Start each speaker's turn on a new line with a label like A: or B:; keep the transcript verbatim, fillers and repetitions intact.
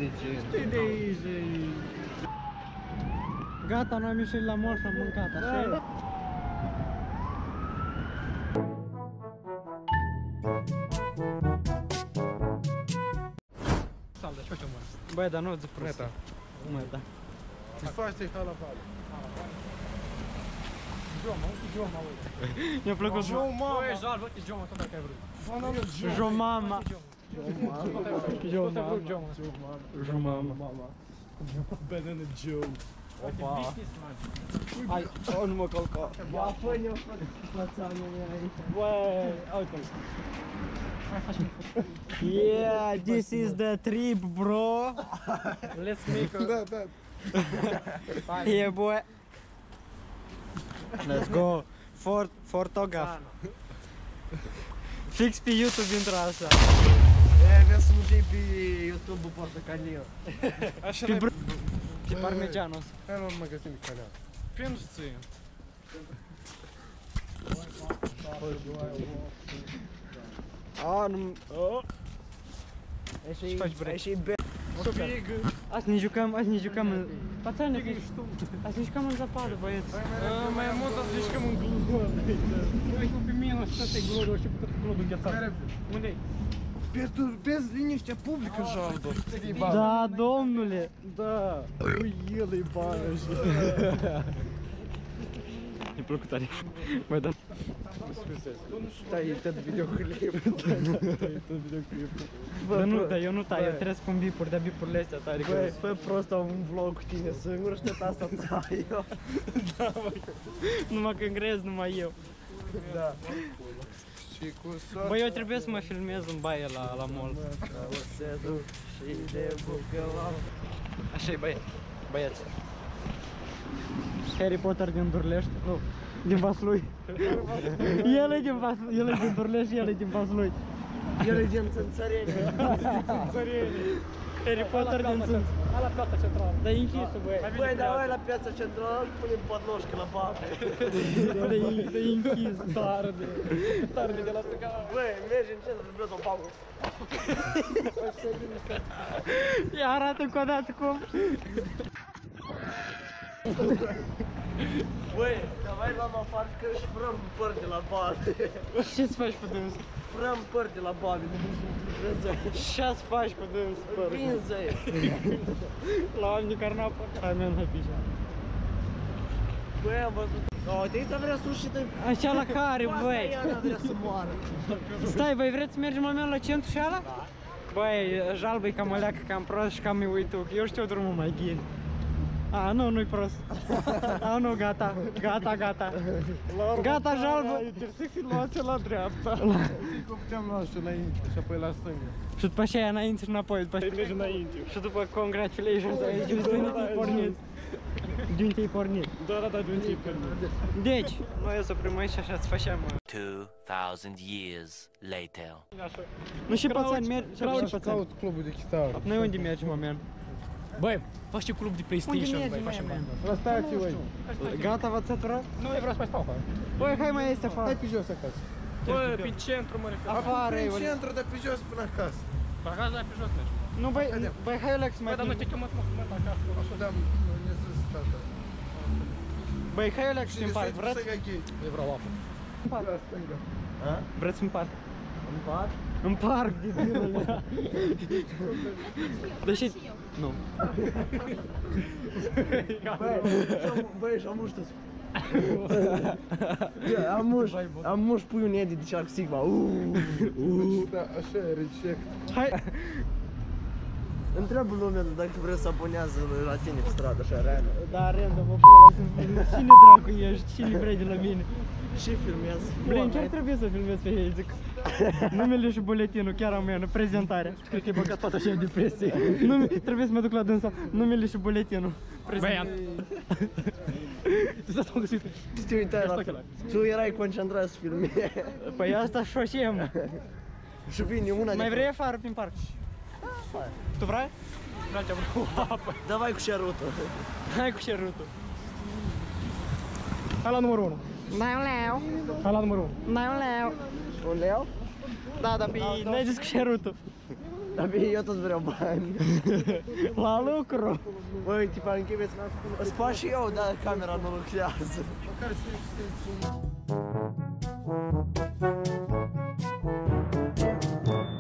A: de ce.
B: Știi de aici. Gata, noi am ieșit la mall și am mâncat, așa?
C: Salve, ce facem, mă?
B: Băi, dar nu ți
C: Neta.
B: Mă, da.
C: Stai să-i la vale. Joma, uite Joma, uite.
B: Mi-a plăcut
C: Joma!
B: Băi,
C: Joma, uite Joma, tot dacă ai vrut.
B: Jomama.
C: Joma.
B: Jomama.
C: Banana Joe.
A: Opa. Hai, o, nu mă călca.
B: Ia, fă-ne-o, frățanul meu aici.
A: Băi, uite-l.
B: Yeah, this is the trip, bro.
C: Let's make a...
A: Da, da.
B: Yeah, boy. Let's go. For, photograph. Fix pe YouTube intră așa.
A: E, vezi să nu pe YouTube-ul portocaliu.
C: Așa
B: Pe
C: n-ai...
B: br- Pe parmegianos.
C: Hai la magazin de calea. Пензцы.
A: A, nu...
B: Ce faci, bre?
A: Ai și be...
B: Azi ne jucăm, azi ne jucăm în... Pațane, azi ne jucăm în zapadă, băieți.
C: Mai mult ați mișcăm în glodul. Uite pe mine, și asta e glodul, și pe glodul ghețat. Unde-i?
A: Perturbezi liniștea publică, Jaldo.
B: Da, domnule.
A: Da. Ui, el e bani așa.
B: Mi-a plăcut tare. Băi, da.
A: Tai tot videoclip. Tai tot videoclip.
B: Dar nu, dar eu nu tai, eu trebuie să pun bipuri, dar bipurile astea tare.
A: Băi, fă prost un vlog cu tine singur și tot asta tai eu.
B: Da, băi. Numai când grez, numai eu.
A: Da. Și cu soț.
B: Băi, eu trebuie să mă filmez în baie la, la mall.
A: O se duc și de bucălau.
B: Așa-i, băie, băieți. Harry Potter din Durlești, nu, din Vaslui. El e din Vaslui, el e din Durlești și el e din Vaslui.
A: El e din Țânțăreni.
B: Harry Potter din Țânț.
C: Hai la piața centrală.
B: Dar e închisă, băie.
A: Băi, dar hai la piața centrală, punem podnoșcă la babă.
B: Dar e închis.
C: Tare de... Tare de la țăgară.
A: Băi, mergi în centru, îți o babă.
B: Ia arată încă o dată cum.
A: Băi, dar vai la mă fac că și frăm păr de la babe.
B: Ce-ți faci cu dânsul?
A: Frăm păr de la babe.
B: Ce-ți faci cu dânsul, păr?
A: Vinză.
B: La oameni care n-au păr. Hai, mi-am hăpișa.
A: Băi, am văzut. O, te ăsta vrea sushi de...
B: Așa la care, băi?
A: Asta Iana vrea să moară.
B: Stai, băi, vreți să mergem la mine la centru și ala? Da. Băi, Jalbă-i cam aleacă, cam prost și cam mi uitu, că eu știu drumul mai ghini. A, nu, nu-i prost. A, nu, gata, gata, gata. Gata, Jalbă.
C: Intersecții luați la dreapta. Cum puteam lua și înainte și apoi la stânga.
B: Și după aceea înainte și înapoi, după aceea.
C: Mergi înainte.
B: Și după congratulations, aici, de unde te-ai pornit? De unde te-ai pornit?
C: Da, da, da, de unde te-ai pornit?
B: Deci, noi o să oprim aici și așa să facem.
D: Two thousand years later.
B: Nu și pățani, mergi, și pățani.
C: Caut clubul de chitară.
B: Noi unde mergem, mă, man?
C: Băi, faci club de PlayStation,
B: Unde
C: băi,
B: mergem,
C: facem
B: man?
C: La stație, băi.
B: Gata, v-ați săturat?
C: Nu, eu vreau să mai stau afară.
B: Băi, hai mai este afară.
C: Hai pe jos acasă. Băi, pe centru mă refer.
B: Afară,
A: Prin
B: Iule.
A: centru, dar pe jos până acasă.
C: Pe acasă, dar pe jos mergi.
B: Nu, băi, băi, hai, Alex, mai
C: Băi, dar noi te chemăm să mergi acasă.
A: Așa da, ne zis tata.
B: Băi, hai, Alex, în parc, vreți?
C: Eu vreau apă.
B: În parc. Vreți în parc?
A: În parc?
B: În parc, debilule. Deși... Nu.
A: Băi, și am muștă-ți. Am muș, am muș pui un edit de Shark Sigma.
C: Da, așa e, reject.
B: Hai.
A: Întreabă lumea dacă vrea să abonează la tine pe stradă, așa, real.
B: Da, random, acolo sunt filme. Cine dracu ești? Cine vrei de la mine?
A: Și filmează.
B: Blin, chiar trebuie să filmez pe ei, zic. Numele și buletinul, chiar am mea, prezentarea.
C: Cred că e băgat toată așa în depresie.
B: Nume, trebuie să mă duc la dânsa. Numele și buletinul.
C: Băi, am... Tu s-a stau găsit.
A: Te uitai la film. Tu erai concentrat să filmezi.
B: Păi asta șoșem.
A: Și vine una de...
B: Mai vrei afară prin parc? Tu vrei?
C: Frate, vreau apă.
A: Davai cu șerutul.
B: Hai cu șerutul.
C: Hai la numărul unu.
B: N-ai un leu.
C: Hai la numărul unu.
B: N-ai un leu.
A: Un leu?
B: Da, dar pe n-ai zis cu șerutul.
A: Dar bine, eu tot vreau bani.
B: La lucru.
A: Băi, tipa, închepeți. Îți fac și eu, dar camera nu lucrează.
C: Care să